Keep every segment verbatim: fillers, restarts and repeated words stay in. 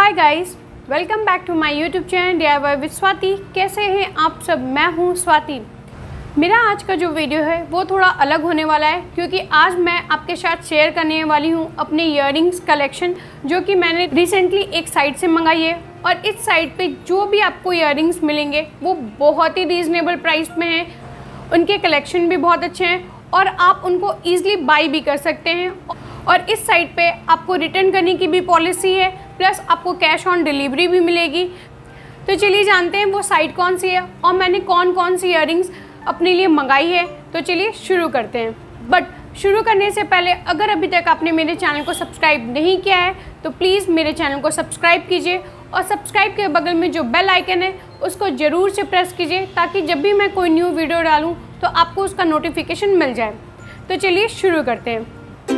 Hi guys, welcome back to my YouTube channel D I Y with Swati. कैसे हैं आप सब? मैं हूं स्वाति। मेरा आज का जो वीडियो है वो थोड़ा अलग होने वाला है, क्योंकि आज मैं आपके साथ शेयर करने वाली हूं अपने ईयरिंग्स कलेक्शन, जो कि मैंने रिसेंटली एक साइट से मंगाई है। और इस साइट पे जो भी आपको ईयरिंग्स मिलेंगे वो बहुत ही रीज़नेबल प्राइस में हैं। उनके कलेक्शन भी बहुत अच्छे हैं और आप उनको ईज़िली बाई भी कर सकते हैं। और इस साइट पे आपको रिटर्न करने की भी पॉलिसी है, प्लस आपको कैश ऑन डिलीवरी भी मिलेगी। तो चलिए जानते हैं वो साइट कौन सी है और मैंने कौन कौन सी ईयरिंग्स अपने लिए मंगाई है। तो चलिए शुरू करते हैं। बट शुरू करने से पहले अगर अभी तक आपने मेरे चैनल को सब्सक्राइब नहीं किया है तो प्लीज़ मेरे चैनल को सब्सक्राइब कीजिए और सब्सक्राइब के बगल में जो बेल आइकन है उसको ज़रूर से प्रेस कीजिए, ताकि जब भी मैं कोई न्यू वीडियो डालूँ तो आपको उसका नोटिफिकेशन मिल जाए। तो चलिए शुरू करते हैं।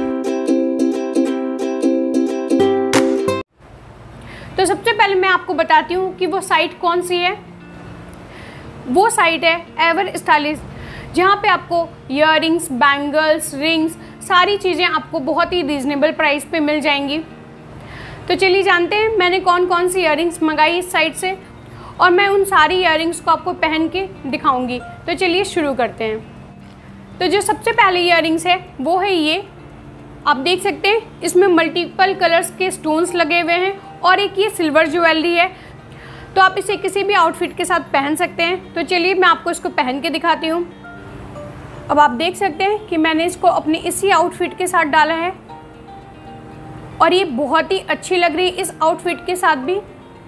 तो सबसे पहले मैं आपको बताती हूँ कि वो साइट कौन सी है। वो साइट है एवर स्टाइलिश, जहाँ पे आपको ईयरिंग्स, बैंगल्स, रिंग्स, सारी चीज़ें आपको बहुत ही रीज़नेबल प्राइस पे मिल जाएंगी। तो चलिए जानते हैं मैंने कौन कौन सी ईयरिंग्स मंगाई इस साइट से, और मैं उन सारी ईयरिंग्स को आपको पहन के दिखाऊंगी। तो चलिए शुरू करते हैं। तो जो सबसे पहले ईयरिंग्स है वो है ये। आप देख सकते हैं इसमें मल्टीपल कलर्स के स्टोन्स लगे हुए हैं और एक ये सिल्वर ज्वेलरी है। तो आप इसे किसी भी आउटफिट के साथ पहन सकते हैं। तो चलिए मैं आपको इसको पहन के दिखाती हूँ। अब आप देख सकते हैं कि मैंने इसको अपने इसी आउटफिट के साथ डाला है और ये बहुत ही अच्छी लग रही है इस आउटफिट के साथ भी।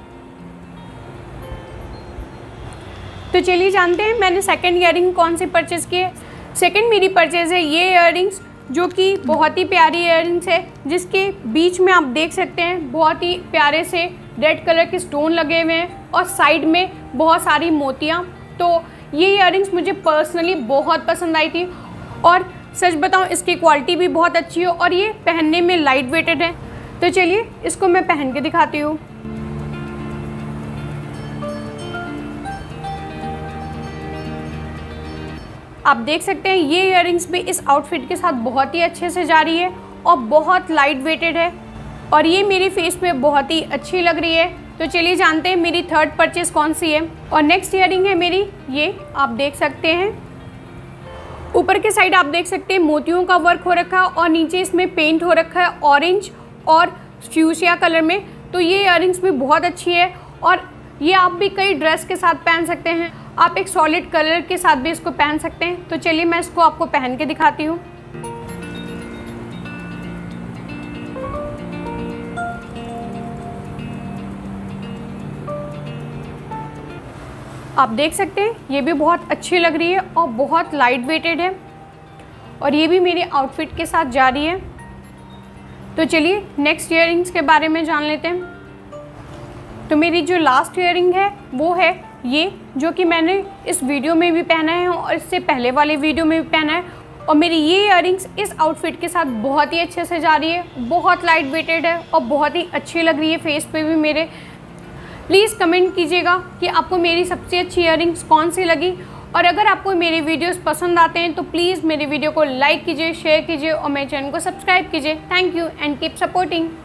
तो चलिए जानते हैं मैंने सेकंड ईयरिंग कौन सी परचेज़ की है। सेकंड मेरी परचेज़ है ये ईयरिंग्स, जो कि बहुत ही प्यारी ईयरिंग्स है, जिसके बीच में आप देख सकते हैं बहुत ही प्यारे से रेड कलर के स्टोन लगे हुए हैं और साइड में बहुत सारी मोतियाँ। तो ये ईयरिंग्स मुझे पर्सनली बहुत पसंद आई थी और सच बताऊँ इसकी क्वालिटी भी बहुत अच्छी है और ये पहनने में लाइट वेटेड है। तो चलिए इसको मैं पहन के दिखाती हूँ। आप देख सकते हैं ये ईयरिंग्स भी इस आउटफिट के साथ बहुत ही अच्छे से जा रही है और बहुत लाइट वेटेड है और ये मेरी फेस पे बहुत ही अच्छी लग रही है। तो चलिए जानते हैं मेरी थर्ड परचेज़ कौन सी है। और नेक्स्ट ईयरिंग है मेरी ये। आप देख सकते हैं ऊपर के साइड आप देख सकते हैं मोतियों का वर्क हो रखा है और नीचे इसमें पेंट हो रखा है ऑरेंज और फ्यूशिया कलर में। तो ये ईयरिंग्स भी बहुत अच्छी है और ये आप भी कई ड्रेस के साथ पहन सकते हैं। आप एक सॉलिड कलर के साथ भी इसको पहन सकते हैं। तो चलिए मैं इसको आपको पहन के दिखाती हूँ। आप देख सकते हैं ये भी बहुत अच्छी लग रही है और बहुत लाइट वेटेड है और ये भी मेरे आउटफिट के साथ जा रही है। तो चलिए नेक्स्ट ईयरिंग्स के बारे में जान लेते हैं। तो मेरी जो लास्ट ईयरिंग है वो है ये, जो कि मैंने इस वीडियो में भी पहना है और इससे पहले वाले वीडियो में भी पहना है। और मेरी ये ईयरिंग्स इस आउटफिट के साथ बहुत ही अच्छे से जा रही है, बहुत लाइट वेटेड है और बहुत ही अच्छी लग रही है फेस पे भी मेरे। प्लीज़ कमेंट कीजिएगा कि आपको मेरी सबसे अच्छी ईयरिंग्स कौन सी लगी। और अगर आपको मेरे वीडियोस पसंद आते हैं तो प्लीज़ मेरे वीडियो को लाइक कीजिए, शेयर कीजिए और मेरे चैनल को सब्सक्राइब कीजिए। Thank you and keep supporting.